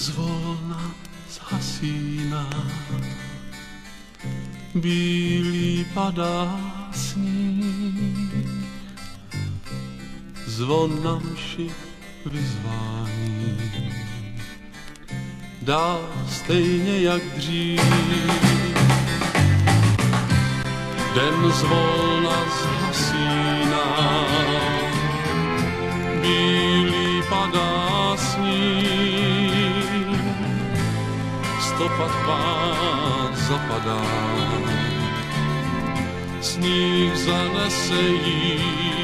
zvolna zhasíná, bílý padá sníh, zvon na mši vyzvání dá stejně jak dřív. Den zvolna zhasíná, bílý padá sníh, stopa tvá zapadá, sníh zanese jí.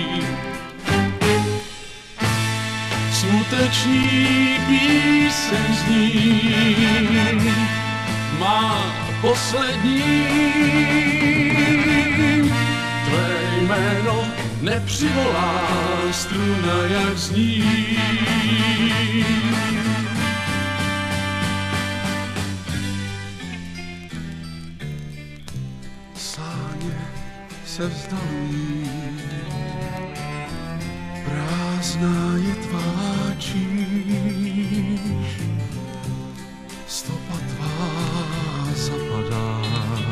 Smuteční píseň zní, má poslední, tvé jméno nepřivolá struna, jak zní. Sáně se vzdalují, prázdná je tvá číš, stopa tvá zapadá,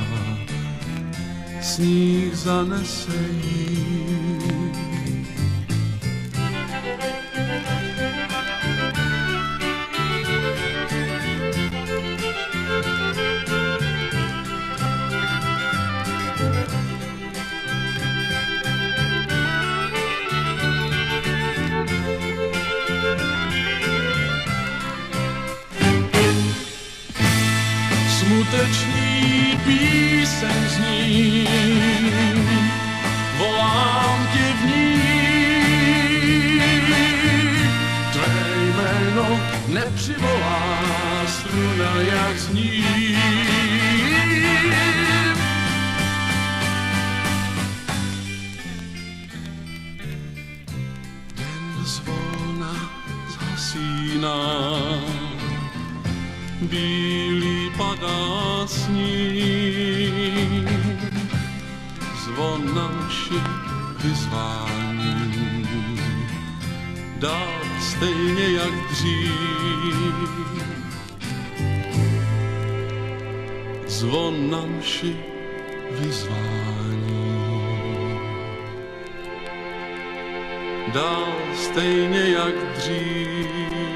sníh zanese jí. Smuteční píseň zní, volám tě v ní, tvé jméno nepřivolá struna, jak zní. Den zvolna zhasíná, bílý padá sníh, zvon na mši vyzvání dá stejně jak dřív. Zvon na mši vyzvání dá stejně jak dřív.